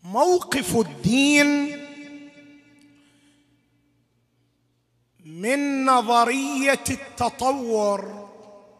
موقف الدين من نظرية التطور.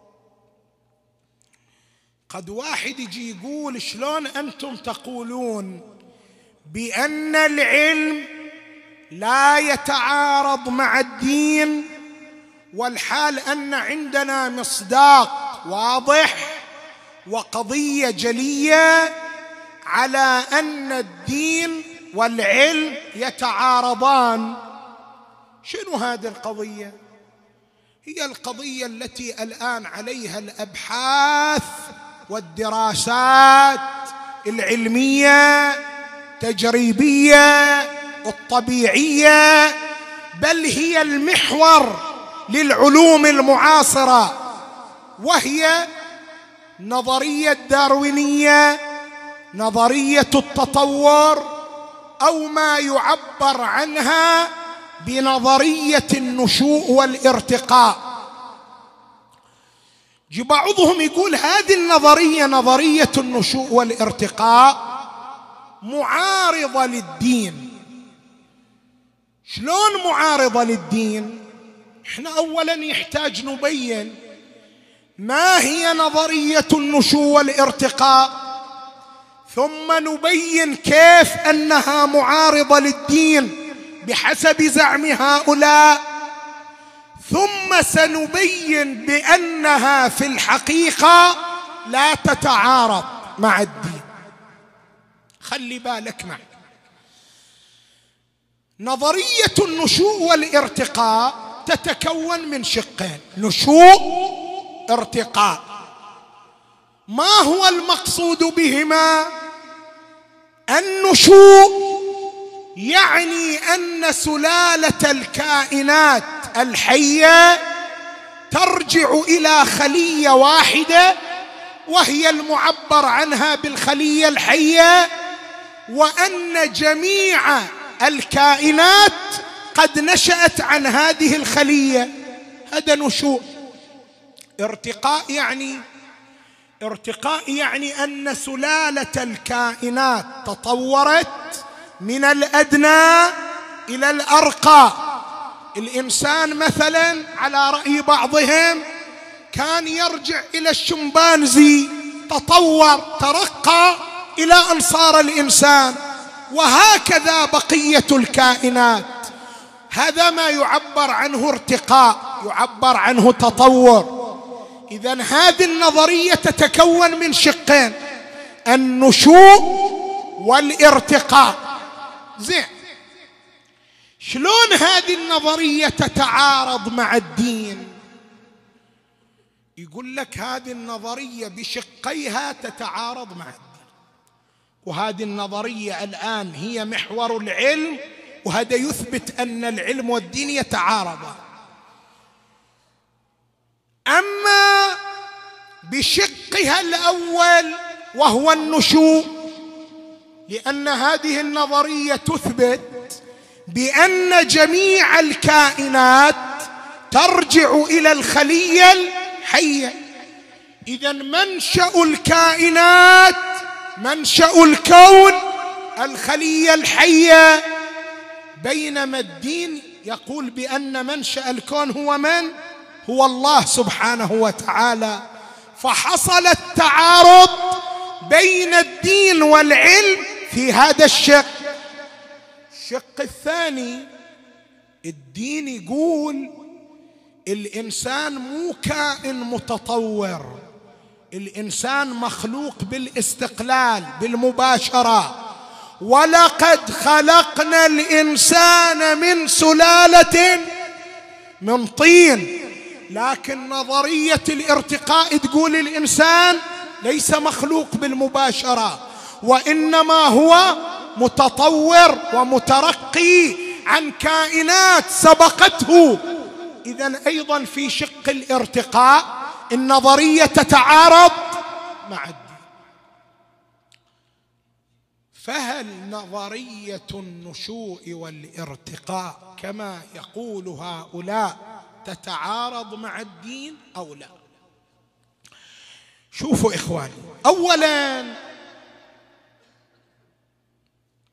قد واحد يجي يقول: شلون أنتم تقولون بأن العلم لا يتعارض مع الدين، والحال أن عندنا مصداق واضح وقضية جلية على أن الدين والعلم يتعارضان. شنو هذه القضية؟ هي القضية التي الآن عليها الأبحاث والدراسات العلمية التجريبية الطبيعية، بل هي المحور للعلوم المعاصرة، وهي نظرية داروينية، نظرية التطور، أو ما يعبر عنها بنظرية النشوء والارتقاء. بعضهم يقول هذه النظرية، نظرية النشوء والارتقاء، معارضة للدين. شلون معارضة للدين؟ احنا أولا يحتاج نبين ما هي نظرية النشوء والارتقاء، ثم نبين كيف أنها معارضة للدين بحسب زعم هؤلاء، ثم سنبين بأنها في الحقيقة لا تتعارض مع الدين. خلي بالك معي، نظرية النشوء والارتقاء تتكون من شقين: نشوء، ارتقاء. ما هو المقصود بهما؟ النشوء يعني أن سلالة الكائنات الحية ترجع إلى خلية واحدة، وهي المعبر عنها بالخلية الحية، وأن جميع الكائنات قد نشأت عن هذه الخلية. هذا نشوء. ارتقاء يعني أن سلالة الكائنات تطورت من الأدنى إلى الأرقى. الإنسان مثلا على رأي بعضهم كان يرجع إلى الشمبانزي، تطور ترقى إلى أن صار الإنسان، وهكذا بقية الكائنات. هذا ما يعبر عنه ارتقاء، يعبر عنه تطور. إذن هذه النظرية تتكون من شقين: النشوء والارتقاء. زين، شلون هذه النظرية تتعارض مع الدين؟ يقول لك هذه النظرية بشقيها تتعارض مع الدين، وهذه النظرية الآن هي محور العلم، وهذا يثبت أن العلم والدين يتعارضان. أما بشقها الأول وهو النشوء، لأن هذه النظرية تثبت بأن جميع الكائنات ترجع إلى الخلية الحية. إذن منشأ الكائنات، منشأ الكون الخلية الحية، بينما الدين يقول بأن منشأ الكون هو من؟ هو الله سبحانه وتعالى. فحصل التعارض بين الدين والعلم في هذا الشق. الشق الثاني، الدين يقول الإنسان مو كائن متطور، الإنسان مخلوق بالاستقلال بالمباشرة، ولقد خلقنا الإنسان من سلالة من طين. لكن نظرية الارتقاء تقول الإنسان ليس مخلوق بالمباشرة، وإنما هو متطور ومترقي عن كائنات سبقته. إذن أيضا في شق الارتقاء النظرية تتعارض مع الدين. فهل نظرية النشوء والارتقاء كما يقول هؤلاء تتعارض مع الدين أو لا؟ شوفوا إخواني، أولا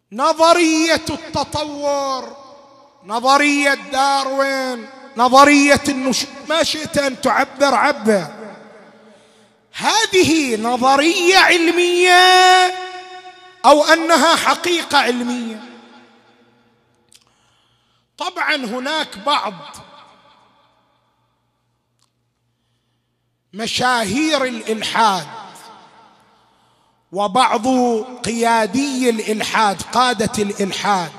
نظرية التطور، نظرية داروين، نظرية النشوء، ما شئت أن تعبر عبر، هذه نظرية علمية أو أنها حقيقة علمية؟ طبعا هناك بعض مشاهير الإلحاد وبعض قيادي الإلحاد، قادة الإلحاد،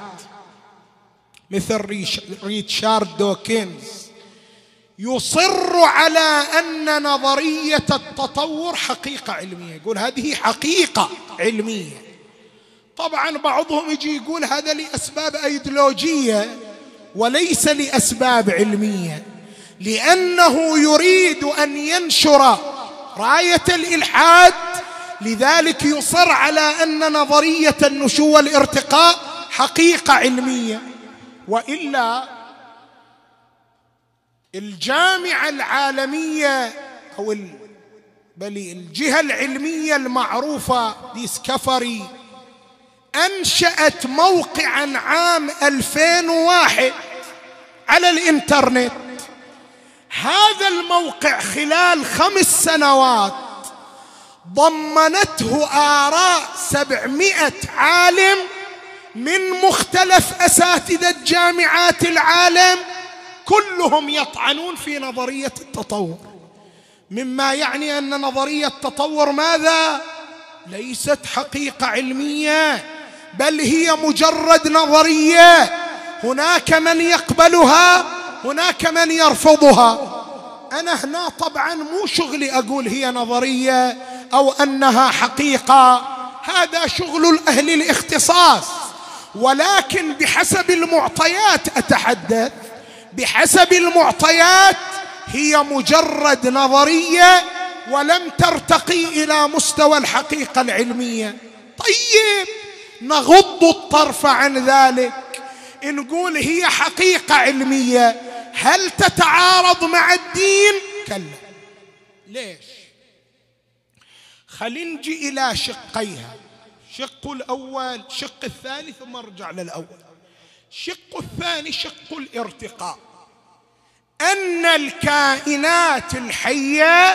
مثل ريتشارد دوكنز، يصر على أن نظرية التطور حقيقة علمية، يقول هذه حقيقة علمية. طبعا بعضهم يجي يقول هذا لأسباب أيديولوجية وليس لأسباب علمية، لأنه يريد أن ينشر راية الإلحاد، لذلك يصر على أن نظرية النشوء والارتقاء حقيقة علمية. وإلا الجامعة العالمية أو بل الجهة العلمية المعروفة ديسكفري أنشأت موقعا عام 2001 على الإنترنت. هذا الموقع خلال 5 سنوات ضمنته آراء 700 عالم من مختلف أساتذة جامعات العالم، كلهم يطعنون في نظرية التطور، مما يعني أن نظرية التطور ماذا؟ ليست حقيقة علمية، بل هي مجرد نظرية، هناك من يقبلها هناك من يرفضها. أنا هنا طبعا مو شغلي أقول هي نظرية أو أنها حقيقة، هذا شغل أهل الاختصاص، ولكن بحسب المعطيات أتحدث، بحسب المعطيات هي مجرد نظرية ولم ترتقي إلى مستوى الحقيقة العلمية. طيب نغض الطرف عن ذلك، نقول هي حقيقة علمية، هل تتعارض مع الدين؟ كلا. ليش؟ خلينا نجي إلى شقيها، شق الأول، شق الثاني، ثم ارجع للأول. شق الثاني شق الارتقاء، أن الكائنات الحية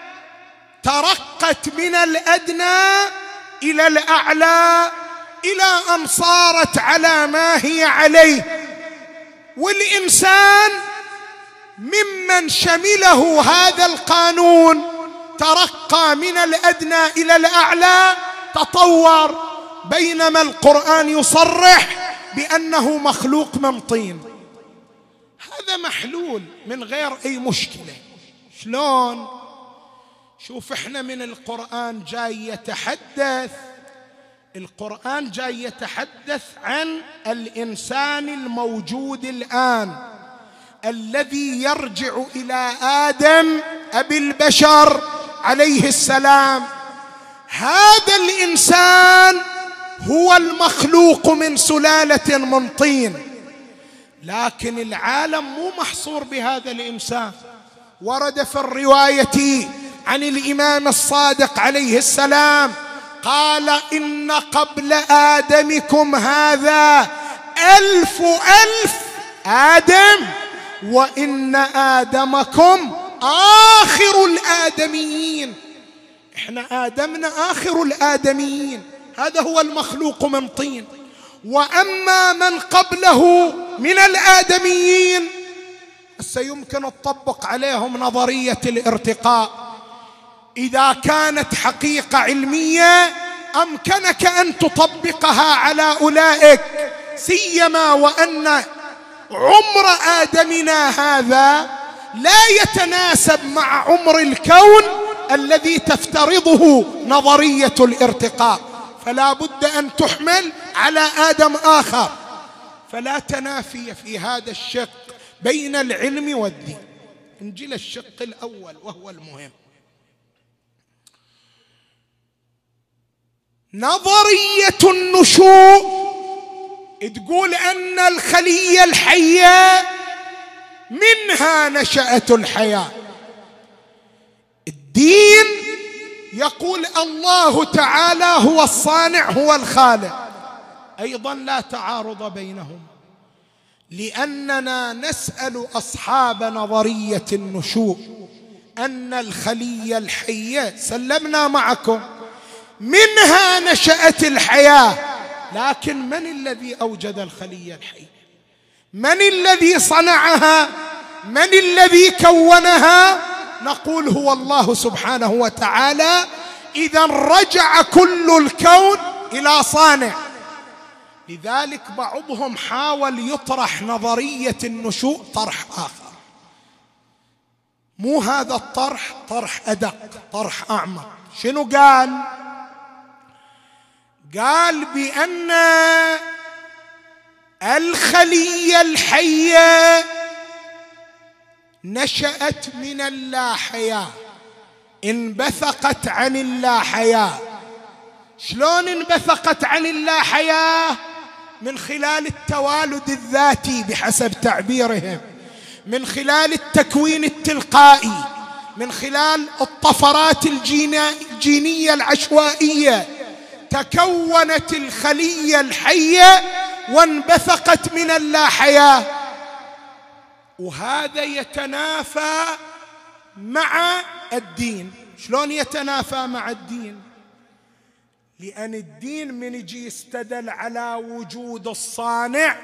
ترقت من الأدنى إلى الأعلى إلى أن صارت على ما هي عليه، والإنسان ممن شمله هذا القانون ترقى من الأدنى إلى الأعلى، تطور، بينما القرآن يصرح بأنه مخلوق من طين. هذا محلول من غير أي مشكلة. شلون؟ شوف، احنا من القرآن جاي يتحدث، القرآن جاي يتحدث عن الإنسان الموجود الآن الذي يرجع إلى آدم أبي البشر عليه السلام. هذا الإنسان هو المخلوق من سلالة من طين، لكن العالم مو محصور بهذا الإنسان. ورد في الرواية عن الإمام الصادق عليه السلام قال: إن قبل آدمكم هذا 1000 آدم، وإن آدمكم آخر الآدميين. إحنا آدمنا آخر الآدميين، هذا هو المخلوق من طين. وأما من قبله من الآدميين سيمكن التطبق عليهم نظرية الارتقاء. إذا كانت حقيقة علمية أمكنك أن تطبقها على أولئك، سيما وأن عمر آدمنا هذا لا يتناسب مع عمر الكون الذي تفترضه نظرية الارتقاء، فلا بد أن تحمل على آدم آخر. فلا تنافي في هذا الشق بين العلم والدين. نجي للشق الأول وهو المهم. نظرية النشوء تقول أن الخلية الحية منها نشأت الحياة. الدين يقول الله تعالى هو الصانع هو الخالق، أيضا لا تعارض بينهم، لأننا نسأل أصحاب نظرية النشوء أن الخلية الحية سلمنا معكم منها نشأت الحياة، لكن من الذي أوجد الخلية الحية؟ من الذي صنعها؟ من الذي كونها؟ نقول هو الله سبحانه وتعالى. إذا رجع كل الكون إلى صانع. لذلك بعضهم حاول يطرح نظرية النشوء طرح آخر، مو هذا الطرح، طرح أدق، طرح أعمق. شنو قال؟ قال بأن الخلية الحية نشأت من اللاحياة، انبثقت عن اللاحياة. شلون انبثقت عن اللاحياة؟ من خلال التوالد الذاتي بحسب تعبيرهم، من خلال التكوين التلقائي، من خلال الطفرات الجينية العشوائية تكونت الخلية الحية وانبثقت من اللاحياة. وهذا يتنافى مع الدين. شلون يتنافى مع الدين؟ لأن الدين من يجي يستدل على وجود الصانع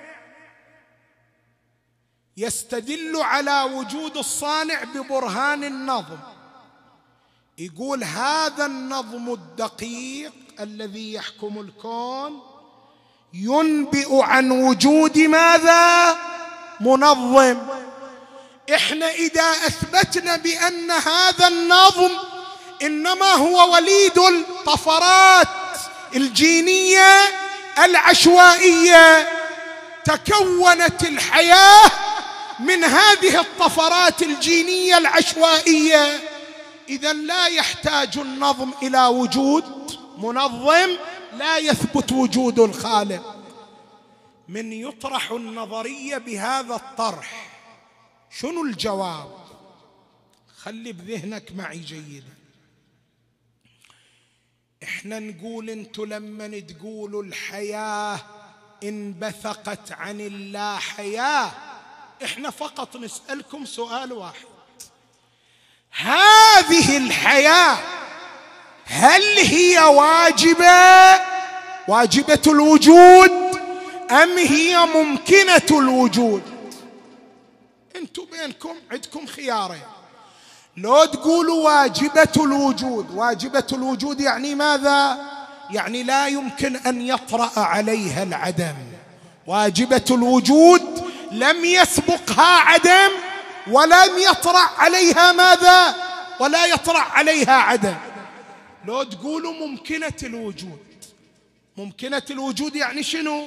يستدل على وجود الصانع ببرهان النظم. يقول هذا النظم الدقيق الذي يحكم الكون ينبئ عن وجود ماذا؟ منظم. احنا إذا أثبتنا بأن هذا النظم إنما هو وليد الطفرات الجينية العشوائية، تكونت الحياة من هذه الطفرات الجينية العشوائية، إذن لا يحتاج النظم إلى وجود منظم، لا يثبت وجود الخالق. من يطرح النظرية بهذا الطرح شنو الجواب؟ خلي بذهنك معي جيدا. احنا نقول انتوا لما تقولوا الحياة انبثقت عن اللا حياة، احنا فقط نسألكم سؤال واحد: هذه الحياة هل هي واجبة الوجود أم هي ممكنة الوجود؟ انتوا بينكم عندكم خيارين. لو تقولوا واجبة الوجود، واجبة الوجود يعني ماذا؟ يعني لا يمكن أن يطرأ عليها العدم. واجبة الوجود لم يسبقها عدم ولم يطرأ عليها ماذا؟ ولا يطرأ عليها عدم. لو تقولوا ممكنة الوجود، ممكنة الوجود يعني شنو؟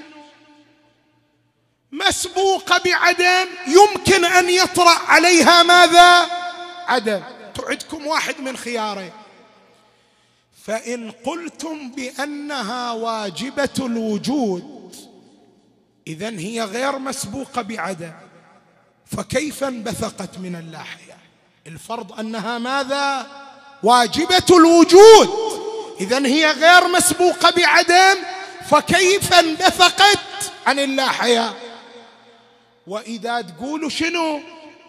مسبوقة بعدم يمكن أن يطرأ عليها ماذا؟ عدم. تعدكم واحد من خيارين. فإن قلتم بأنها واجبة الوجود إذن هي غير مسبوقة بعدم، فكيف انبثقت من اللاحية؟ الفرض أنها ماذا؟ واجبة الوجود، إذن هي غير مسبوقة بعدم، فكيف انبثقت عن اللاحية؟ وإذا تقولوا شنو؟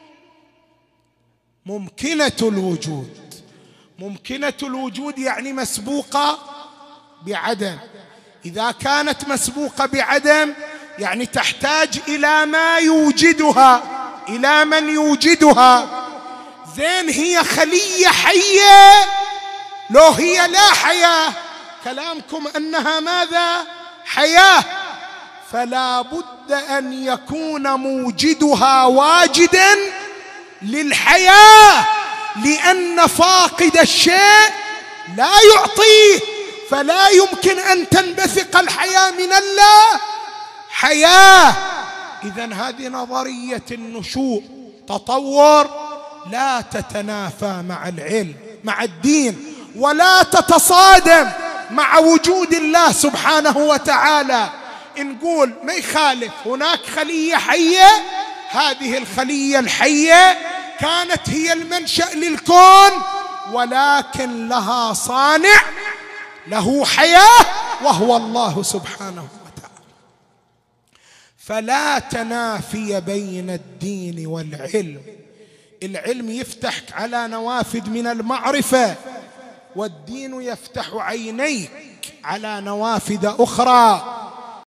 ممكنة الوجود، ممكنة الوجود يعني مسبوقة بعدم. إذا كانت مسبوقة بعدم يعني تحتاج إلى ما يوجدها، إلى من يوجدها. زين هي خلية حية لو هي لا حياة؟ كلامكم أنها ماذا؟ حياة. فلا بد أن يكون موجدها واجدا للحياة، لأن فاقد الشيء لا يعطيه، فلا يمكن أن تنبثق الحياة من اللا حياة. إذن هذه نظرية النشوء تطور لا تتنافى مع العلم، مع الدين، ولا تتصادم مع وجود الله سبحانه وتعالى. نقول ما يخالف، هناك خلية حية، هذه الخلية الحية كانت هي المنشأ للكون، ولكن لها صانع له حياة وهو الله سبحانه وتعالى. فلا تنافي بين الدين والعلم. العلم يفتح على نوافذ من المعرفة، والدين يفتح عينيك على نوافذ أخرى